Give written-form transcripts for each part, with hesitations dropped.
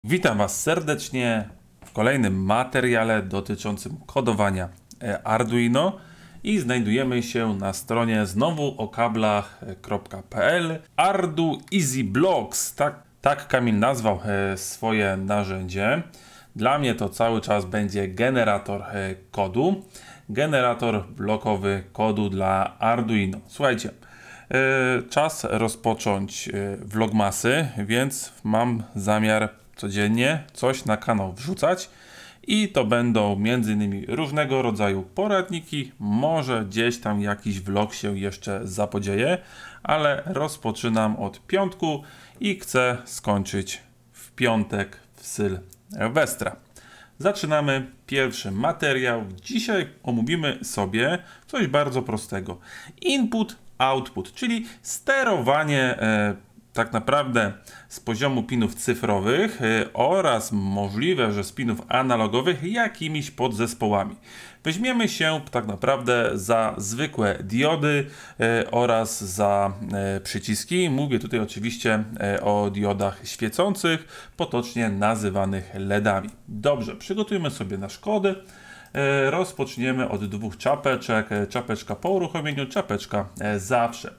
Witam Was serdecznie w kolejnym materiale dotyczącym kodowania Arduino i znajdujemy się na stronie znowu o kablach.pl ArduEasyBlocks, tak Kamil nazwał swoje narzędzie. Dla mnie to cały czas będzie generator kodu, generator blokowy kodu dla Arduino. Słuchajcie, czas rozpocząć vlogmasy, więc mam zamiar codziennie coś na kanał wrzucać i to będą m.in. różnego rodzaju poradniki, może gdzieś tam jakiś vlog się jeszcze zapodzieje, ale rozpoczynam od piątku i chcę skończyć w piątek w Sylwestra. Zaczynamy pierwszy materiał. Dzisiaj omówimy sobie coś bardzo prostego. Input, output, czyli sterowanie tak naprawdę z poziomu pinów cyfrowych oraz możliwe, że z pinów analogowych jakimiś podzespołami. Weźmiemy się tak naprawdę za zwykłe diody oraz za przyciski. Mówię tutaj oczywiście o diodach świecących, potocznie nazywanych LEDami. Dobrze, przygotujmy sobie nasz kod. Rozpoczniemy od dwóch czapeczek. Czapeczka po uruchomieniu, czapeczka zawsze.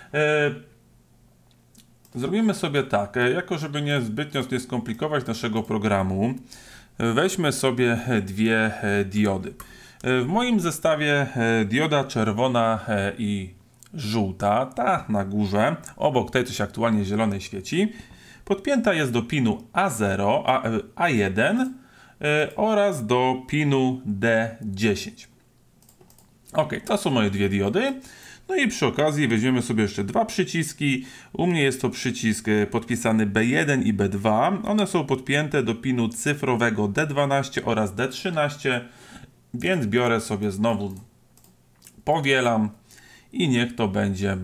Zrobimy sobie tak, jako żeby nie zbytnio nie skomplikować naszego programu, weźmy sobie dwie diody. W moim zestawie dioda czerwona i żółta, ta na górze, obok tej, co się aktualnie zielonej świeci, podpięta jest do pinu A0, A1 oraz do pinu D10. Ok, to są moje dwie diody. No i przy okazji weźmiemy sobie jeszcze dwa przyciski. U mnie jest to przycisk podpisany B1 i B2. One są podpięte do pinu cyfrowego D12 oraz D13, więc biorę sobie znowu, powielam i niech to będzie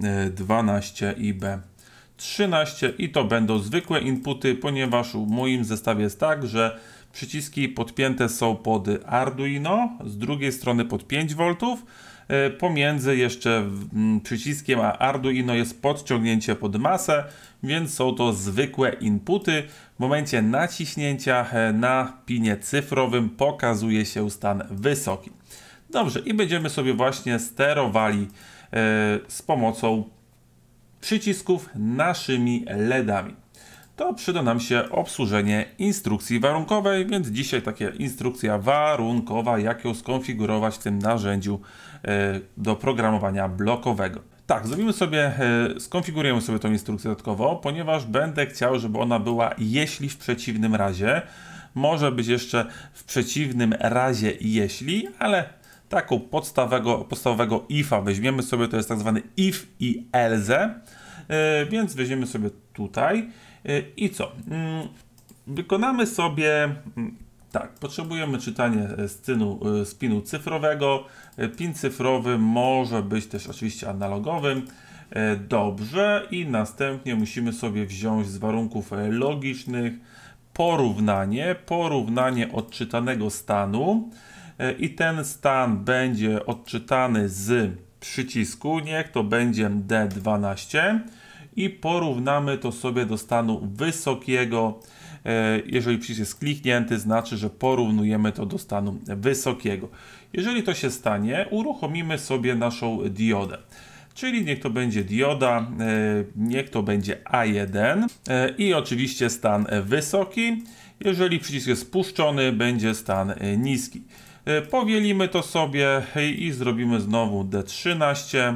B12 i B13 i to będą zwykłe inputy, ponieważ w moim zestawie jest tak, że przyciski podpięte są pod Arduino, z drugiej strony pod 5V. Pomiędzy jeszcze przyciskiem a Arduino jest podciągnięcie pod masę, więc są to zwykłe inputy. W momencie naciśnięcia na pinie cyfrowym pokazuje się stan wysoki. Dobrze, i będziemy sobie właśnie sterowali z pomocą przycisków naszymi LEDami. To przyda nam się obsłużenie instrukcji warunkowej, więc dzisiaj taka instrukcja warunkowa, jak ją skonfigurować w tym narzędziu do programowania blokowego. Tak, zrobimy sobie, skonfigurujemy sobie tą instrukcję dodatkowo, ponieważ będę chciał, żeby ona była jeśli w przeciwnym razie. Może być jeszcze w przeciwnym razie jeśli, ale taką podstawowego ifa weźmiemy sobie, to jest tak zwany if i else, więc weźmiemy sobie tutaj. I co? Wykonamy sobie tak, potrzebujemy czytania z pinu cyfrowego. Pin cyfrowy może być też oczywiście analogowym. Dobrze, i następnie musimy sobie wziąć z warunków logicznych porównanie odczytanego stanu i ten stan będzie odczytany z przycisku, niech to będzie D12. I porównamy to sobie do stanu wysokiego. Jeżeli przycisk jest kliknięty, znaczy, że porównujemy to do stanu wysokiego. Jeżeli to się stanie, uruchomimy sobie naszą diodę. Czyli niech to będzie dioda, niech to będzie A1 i oczywiście stan wysoki. Jeżeli przycisk jest spuszczony, będzie stan niski. Powielimy to sobie i zrobimy znowu D13.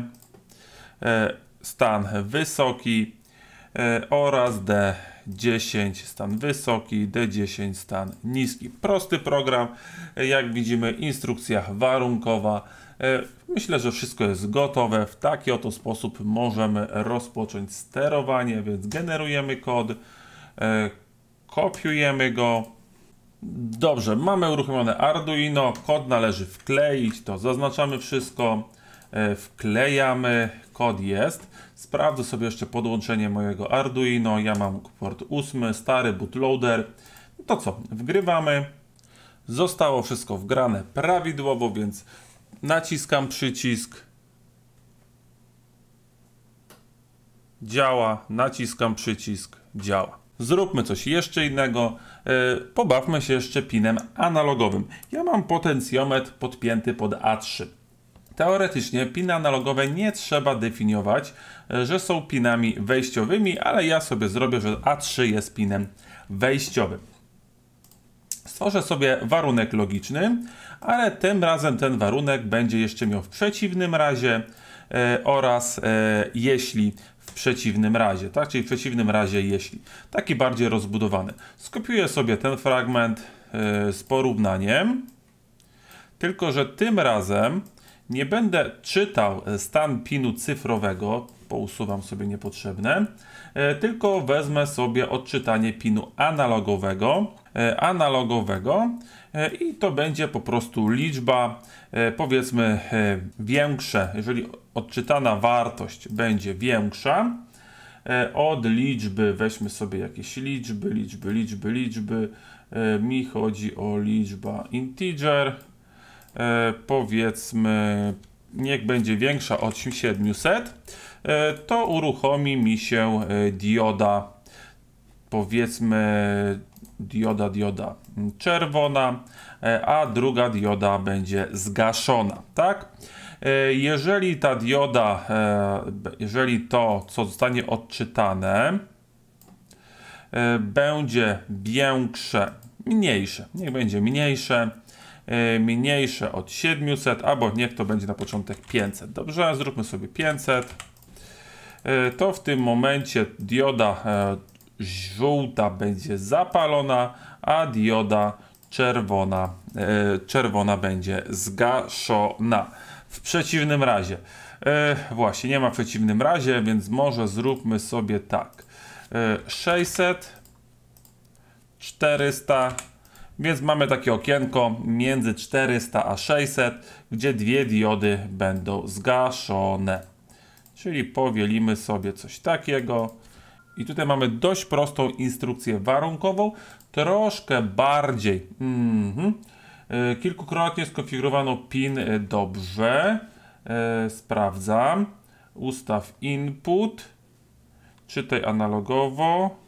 Stan wysoki oraz D10 stan wysoki, D10 stan niski. Prosty program, jak widzimy, instrukcja warunkowa. Myślę, że wszystko jest gotowe. W taki oto sposób możemy rozpocząć sterowanie, więc generujemy kod, kopiujemy go. Dobrze, mamy uruchomione Arduino, kod należy wkleić, to zaznaczamy wszystko. Wklejamy, kod jest. Sprawdzę sobie jeszcze podłączenie mojego Arduino. Ja mam port 8, stary bootloader. To co? Wgrywamy. Zostało wszystko wgrane prawidłowo, więc naciskam przycisk. Działa, naciskam przycisk, działa. Zróbmy coś jeszcze innego. Pobawmy się jeszcze pinem analogowym. Ja mam potencjometr podpięty pod A3. Teoretycznie piny analogowe nie trzeba definiować, że są pinami wejściowymi, ale ja sobie zrobię, że A3 jest pinem wejściowym. Stworzę sobie warunek logiczny, ale tym razem ten warunek będzie jeszcze miał w przeciwnym razie oraz jeśli w przeciwnym razie, tak? Czyli w przeciwnym razie jeśli. Taki bardziej rozbudowany. Skopiuję sobie ten fragment z porównaniem, tylko że tym razem nie będę czytał stan pinu cyfrowego, pousuwam sobie niepotrzebne, tylko wezmę sobie odczytanie pinu analogowego i to będzie po prostu liczba, powiedzmy większa, jeżeli odczytana wartość będzie większa od liczby, weźmy sobie jakieś liczby, mi chodzi o liczba integer, powiedzmy niech będzie większa od 700, to uruchomi mi się dioda, powiedzmy dioda czerwona, a druga dioda będzie zgaszona, tak? Jeżeli ta dioda, jeżeli to, co zostanie odczytane, będzie większe, mniejsze, niech będzie mniejsze od 700, albo niech to będzie na początek 500. Dobrze, zróbmy sobie 500. To w tym momencie dioda żółta będzie zapalona, a dioda czerwona będzie zgaszona. W przeciwnym razie, właśnie nie ma w przeciwnym razie, więc może zróbmy sobie tak. 600, 400, więc mamy takie okienko między 400 a 600, gdzie dwie diody będą zgaszone. Czyli powielimy sobie coś takiego. I tutaj mamy dość prostą instrukcję warunkową, troszkę bardziej. Kilkukrotnie skonfigurowano pin dobrze. Sprawdzam. Ustaw input. Czytaj analogowo.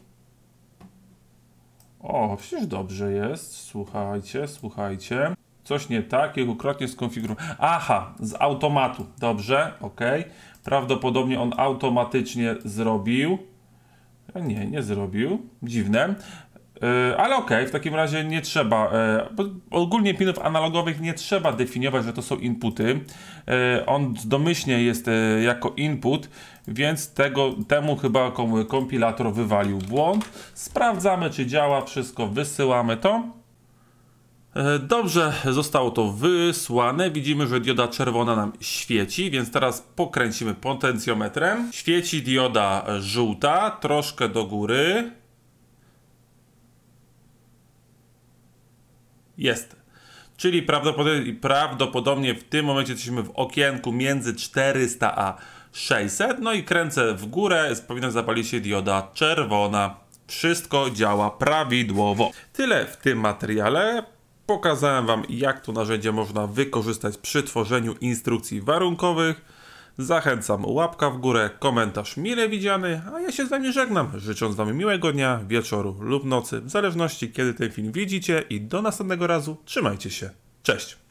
O, przecież dobrze jest. Słuchajcie. Coś nie tak, kilkukrotnie skonfigurowano. Aha, z automatu. Dobrze, ok. Prawdopodobnie on automatycznie zrobił. Nie zrobił. Dziwne. Ale okej, w takim razie nie trzeba. Ogólnie pinów analogowych nie trzeba definiować, że to są inputy. On domyślnie jest jako input, więc temu chyba kompilator wywalił błąd. Sprawdzamy, czy działa wszystko, wysyłamy to. Dobrze, zostało to wysłane. Widzimy, że dioda czerwona nam świeci, więc teraz pokręcimy potencjometrem. Świeci dioda żółta, troszkę do góry. Jest. Czyli prawdopodobnie w tym momencie jesteśmy w okienku między 400 a 600. No i kręcę w górę, powinna zapalić się dioda czerwona. Wszystko działa prawidłowo. Tyle w tym materiale. Pokazałem Wam, jak to narzędzie można wykorzystać przy tworzeniu instrukcji warunkowych. Zachęcam, łapka w górę, komentarz mile widziany, a ja się z Wami żegnam, życząc Wam miłego dnia, wieczoru lub nocy, w zależności kiedy ten film widzicie i do następnego razu. Trzymajcie się. Cześć!